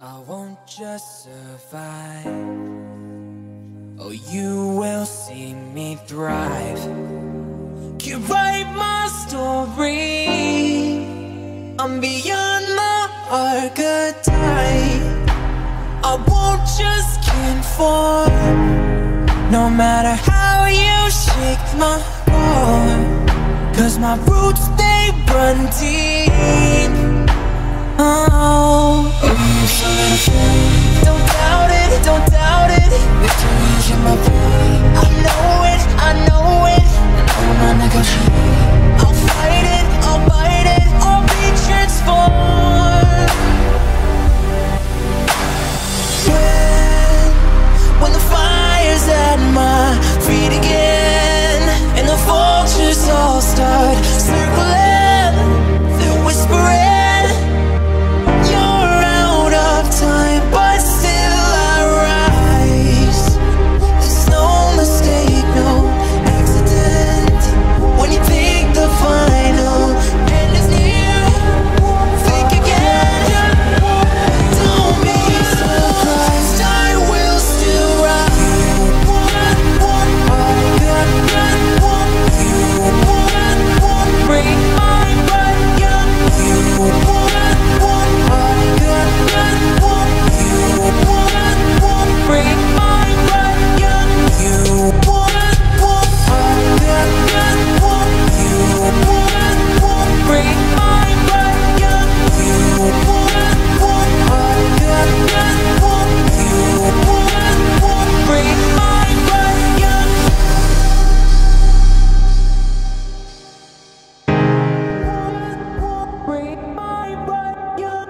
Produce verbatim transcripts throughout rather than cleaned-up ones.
I won't just survive. Oh, you will see me thrive. Can write my story. I'm beyond the archetype. I won't just conform, no matter how you shake my heart. Cause my roots, they run deep. Oh, you solidified. Don't doubt it, don't doubt it. Victory's in my brain. I know it, I know it. And I will not negotiate. I'll fight it, I'll bite it. I'll be transformed. When, when the fire's at my feet again, and the vultures all start circling, they're whispering. Time, but still I rise. There's no mistake, no accident. When you think the final end is near, think again. Don't be surprised, I will still rise. You want, want, I got, got, want. You want, want, break my butt, yeah. You want, want, I got, got. Break my butt, yeah. You want, want, I got, got, want. You want, want, break my butt, yeah. You want, want, I got, got, want. You want, want, break my butt, yeah. Break my butt, yeah.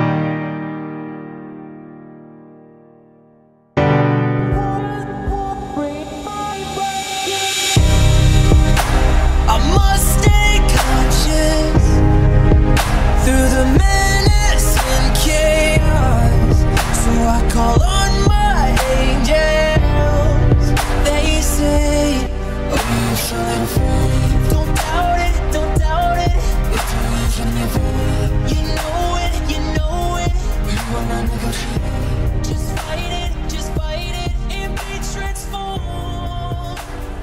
Call on my angels. They say, oh, you solidified. Don't doubt it, don't doubt it. Victory's in your veins. You know it, you know it. We will not negotiate. Just fight it, just fight it, and be transformed.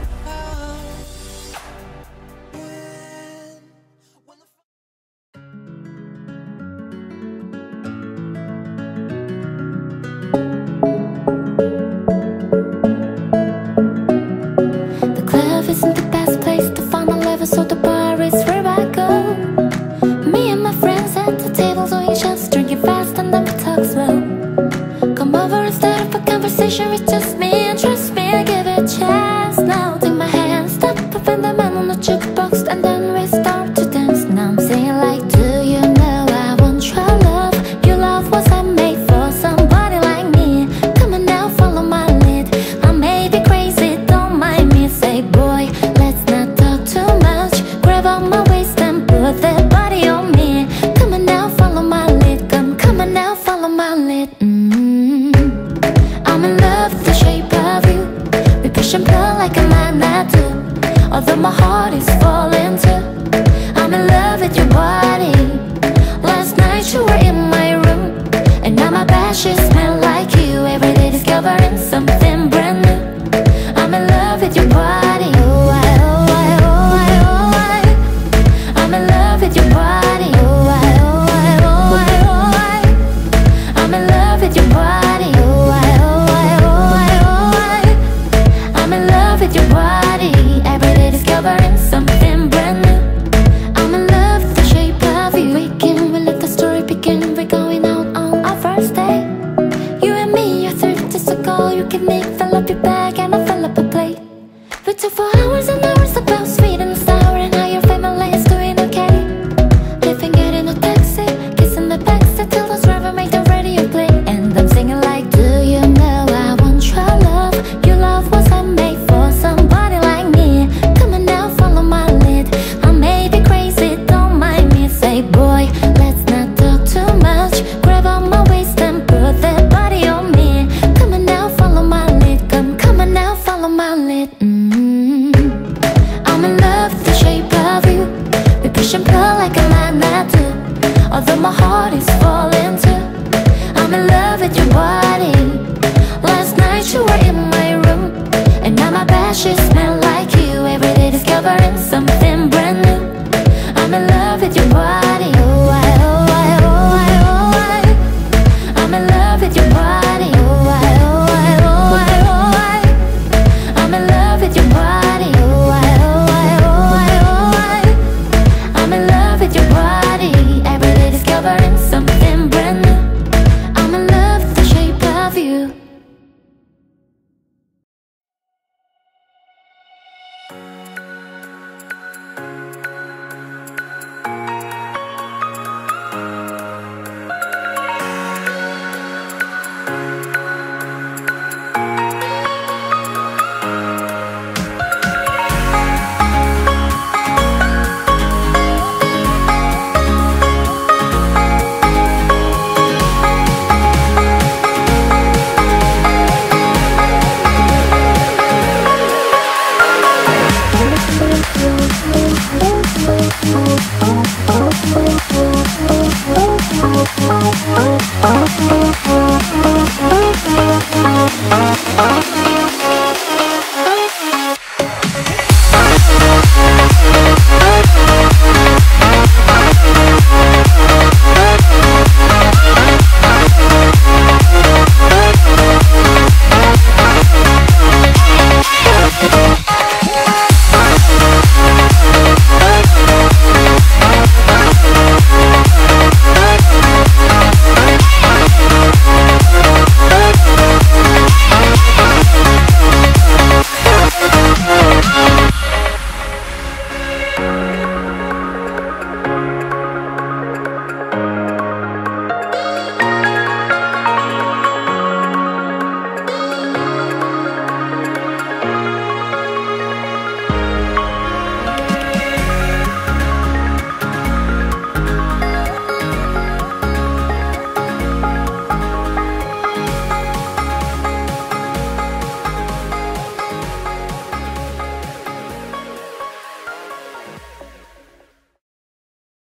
When, when the isn't the best place to find a lover, so the bar is where I go. Me and my friends at the table doing shots, drinking fast and then we talk slow. Come over and start up a conversation with just me, and trust me, I give it a chance. Now take my hand, stop, open the man on the jukebox, and then we start to dance. Now I'm singing like, do you know I want your love? Your love was handmade for somebody like me. Come on now, follow my lead. I may be crazy, don't mind me. Say, boy, let's not talk too much. Grab on my waist and put that body on me. Come on now, follow my lead. Come, come on now, follow my lead. mm-hmm. I'm in love with the shape of you. We push and pull like a magnet do. Although my heart is falling too. I'm in love with your body. Last night you were in my room, and now my bed sheets smell like you. Every day discovering something brand new. I'm in love with your body. Oh, I, oh, I, oh, I, oh, I. I'm in love with your body. Oh, I, oh, I, oh, I, oh, I. I'm in love with your body. Oh, I, oh, I, oh, I, oh, I. I'm in love with your body. Every day discovering something brand new. I'm in love with the shape of you. We can, we let the story begin. We're going out on our first day. You and me are thirty days ago. You can make fill up your bag and I fill up a plate. We talk for hours and hours about sweet and sour, and how your family is doing okay. Living it in a taxi, kissing the backseat till the driver made the radio play. And I'm singing like, do you know I want your love? Your love was handmade for somebody like me. Come on now, follow my lead. I may be crazy, don't mind me. Say, boy, let's not talk too much. Grab on my waist and put that body on me. Come on now, follow my lead. Come, come on now, follow my lead. mm-hmm. I'm in love with the shape of you. We push and pull like a magnet do. Although my heart is falling too. I'm in love with your body. Last night you were in my room, and now my bed sheets smell like you. Every day discovering some